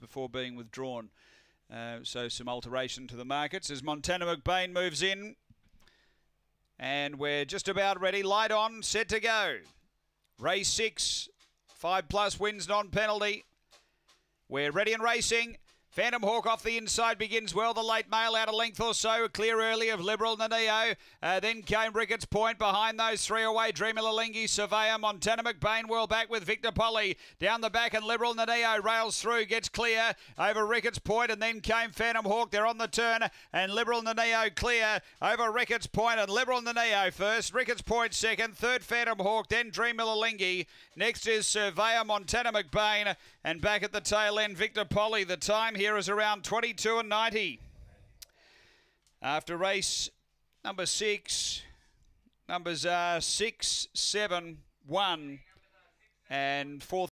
before being withdrawn. So some alteration to the markets as Montana McBain moves in. And we're just about ready. Light on, set to go. Race 6, 5+ wins non-penalty. We're ready and racing. Phantom Hawk off the inside begins well. The late mail out a length or so. Clear early of Liberal Naneo. Then came Ricketts Point behind those three away. Dreamer Lalingi, Surveyor, Montana McBain well back with Victor Polly. Down the back and Liberal Naneo rails through. Gets clear over Ricketts Point and then came Phantom Hawk. They're on the turn and Liberal Naneo clear over Ricketts Point and Liberal Naneo first. Ricketts Point second. Third Phantom Hawk. Then Dreamer Lalingi. Next is Surveyor, Montana McBain. And back at the tail end Victor Polly. The time here is around 22:90. After race number 6, numbers are 6, 7, 1 and 4.